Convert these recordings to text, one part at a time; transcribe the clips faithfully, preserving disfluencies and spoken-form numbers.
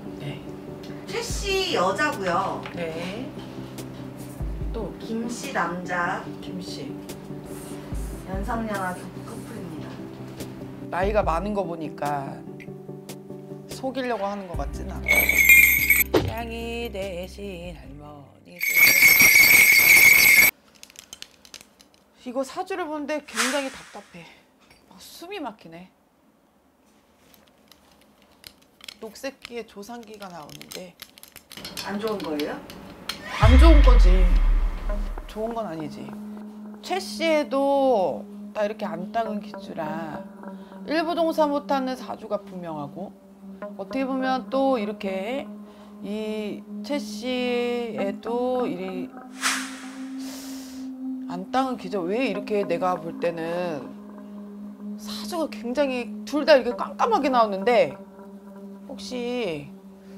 네. 최 씨 여자고요. 네. 또 김 씨 남자. 김씨. 연상연하 커플입니다. 나이가 많은 거 보니까 속이려고 하는 것 같진 않아. 양이 대신 할머니. 이거 사주를 보는데 굉장히 답답해. 아, 숨이 막히네. 녹색기에 조상기가 나오는데 안 좋은 거예요? 안 좋은 거지. 좋은 건 아니지. 최 씨에도 나 이렇게 안 땅은 기주라 일부동사 못하는 사주가 분명하고, 어떻게 보면 또 이렇게 이 최 씨에도 이 안 땅은 기죠. 왜 이렇게 내가 볼 때는 사주가 굉장히 둘 다 이렇게 깜깜하게 나오는데, 혹시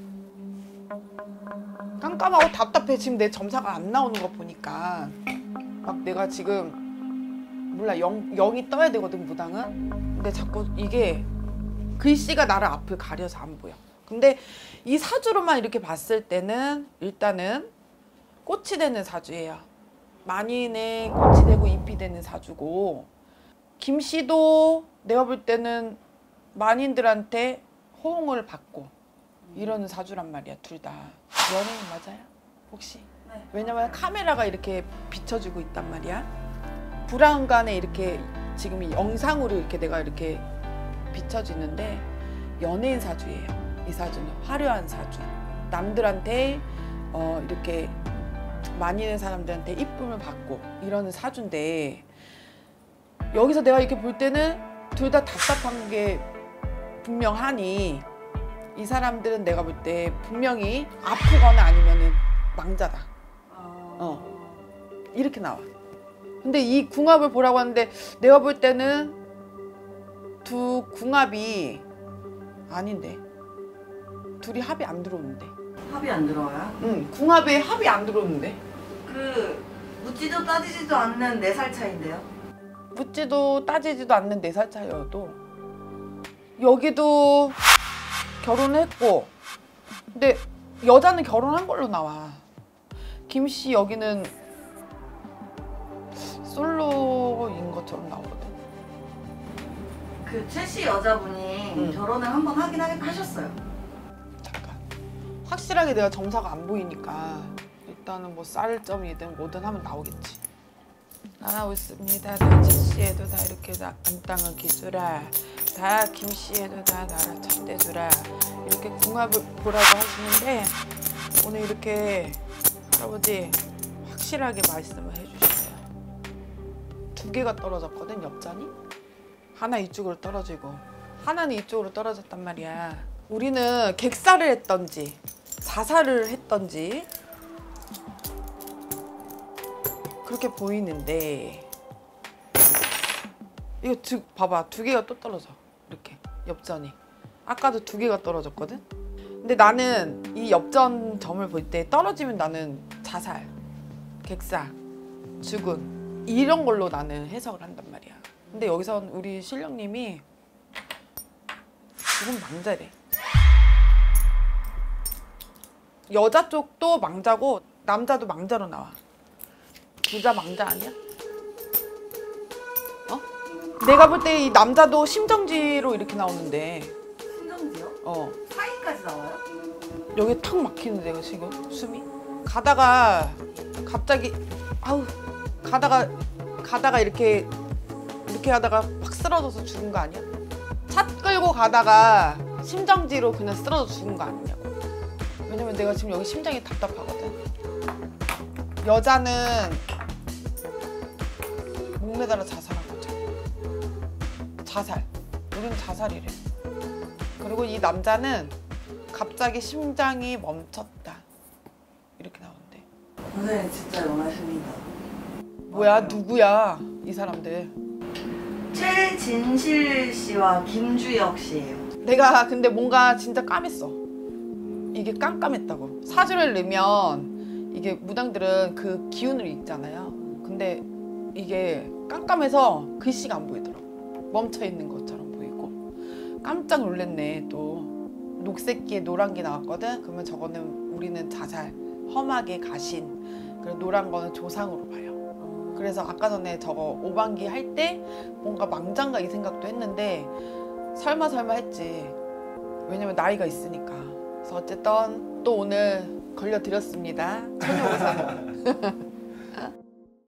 깜깜하고 답답해. 지금 내 점사가 안 나오는 거 보니까 막 내가 지금 몰라 영, 영이 떠야 되거든 무당은. 근데 자꾸 이게 글씨가 나를 앞을 가려서 안 보여. 근데 이 사주로만 이렇게 봤을 때는 일단은 꽃이 되는 사주예요. 만인의 꽃이 되고 잎이 되는 사주고, 김씨도 내가 볼 때는 만인들한테 호응을 받고 이러는 사주란 말이야. 둘 다. 연예인 맞아요? 혹시? 네. 왜냐면 카메라가 이렇게 비춰주고 있단 말이야. 브라운관에 이렇게 지금 이 영상으로 이렇게 내가 이렇게 비춰지는데 연예인 사주예요. 이 사주는 화려한 사주. 남들한테 어 이렇게 많이 있는 사람들한테 이쁨을 받고 이러는 사주인데, 여기서 내가 이렇게 볼 때는 둘 다 답답한 게 분명하니 이 사람들은 내가 볼 때 분명히 아프거나 아니면은 망자다. 어 이렇게 나와. 근데 이 궁합을 보라고 하는데 내가 볼 때는 두 궁합이 아닌데, 둘이 합이 안 들어오는데. 합이 안 들어와요? 응, 궁합에 합이 안 들어오는데. 그 묻지도 따지지도 않는 네 살 차인데요. 묻지도 따지지도 않는 네 살 차이여도 여기도 결혼했고, 근데 여자는 결혼한 걸로 나와. 김씨 여기는 솔로인 것처럼 나오거든. 그 최 씨 여자분이 응. 결혼을 한번 하긴 하긴 하셨어요. 잠깐. 확실하게 내가 점사가 안 보이니까 일단은 뭐 쌀점이든 뭐든 하면 나오겠지. 나오고 있습니다. 다 최씨에도 다 이렇게 다 안 땅을 기주라. 다 김씨에도 다 나라 참대주라. 이렇게 궁합을 보라고 하시는데 오늘 이렇게 할아버지 확실하게 말씀을 해주셨어요. 두 개가 떨어졌거든, 엽전이. 하나 이쪽으로 떨어지고 하나는 이쪽으로 떨어졌단 말이야. 우리는 객사를 했던지 자살을 했던지 그렇게 보이는데, 이거 두, 봐봐, 두 개가 또 떨어져. 이렇게 엽전이 아까도 두 개가 떨어졌거든. 근데 나는 이 엽전 점을 볼 때 떨어지면 나는 자살, 객사, 죽음 이런 걸로 나는 해석을 한단 말이야. 근데 여기선 우리 신령님이 죽음 망자래. 여자 쪽도 망자고 남자도 망자로 나와. 부자 망자 아니야? 어? 내가 볼 때 이 남자도 심정지로 이렇게 나오는데. 신정지요? 어. 사인까지 나와요? 여기 턱 막히는데 지금 숨이. 가다가 갑자기 아우 가다가 가다가 이렇게 이렇게 하다가 확 쓰러져서 죽은 거 아니야? 차 끌고 가다가 심정지로 그냥 쓰러져 죽은 거 아니냐고. 왜냐면 내가 지금 여기 심장이 답답하거든. 여자는 목 매달아 자살한 거죠. 자살. 우리는 자살이래. 그리고 이 남자는 갑자기 심장이 멈췄다. 이렇게 나오는데. 선생님 진짜 영하십니다. 뭐야, 누구야 이 사람들. 최진실 씨와 김주혁 씨예요. 내가 근데 뭔가 진짜 까맸어. 이게 깜깜했다고. 사주를 넣으면 이게 무당들은 그 기운을 읽잖아요. 근데 이게 깜깜해서 글씨가 안 보이더라고. 멈춰있는 것처럼 보이고. 깜짝 놀랐네 또. 녹색기에 노란기 나왔거든. 그러면 저거는 우리는 자살, 험하게 가신. 그리고 노란 거는 조상으로 봐요. 그래서 아까 전에 저거 오반기 할 때 뭔가 망장가 이 생각도 했는데 설마 설마 했지. 왜냐면 나이가 있으니까. 그래서 어쨌든 또 오늘 걸려드렸습니다. 처녀 의사.